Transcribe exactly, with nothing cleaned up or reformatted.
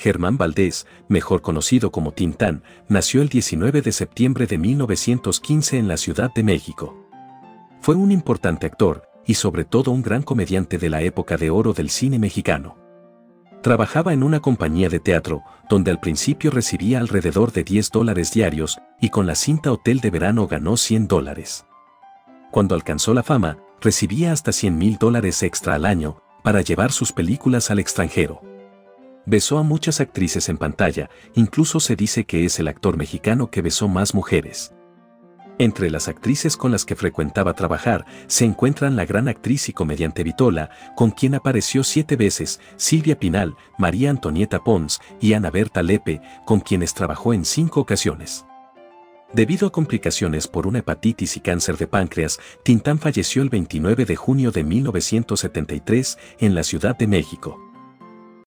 Germán Valdés, mejor conocido como Tintán, nació el diecinueve de septiembre de mil novecientos quince en la Ciudad de México. Fue un importante actor, y sobre todo un gran comediante de la época de oro del cine mexicano. Trabajaba en una compañía de teatro, donde al principio recibía alrededor de diez dólares diarios, y con la cinta Hotel de Verano ganó cien dólares. Cuando alcanzó la fama, recibía hasta cien mil dólares extra al año, para llevar sus películas al extranjero. Besó a muchas actrices en pantalla, incluso se dice que es el actor mexicano que besó más mujeres. Entre las actrices con las que frecuentaba trabajar, se encuentran la gran actriz y comediante Vitola, con quien apareció siete veces, Silvia Pinal, María Antonieta Pons y Ana Berta Lepe, con quienes trabajó en cinco ocasiones. Debido a complicaciones por una hepatitis y cáncer de páncreas, Tintán falleció el veintinueve de junio de mil novecientos setenta y tres en la Ciudad de México.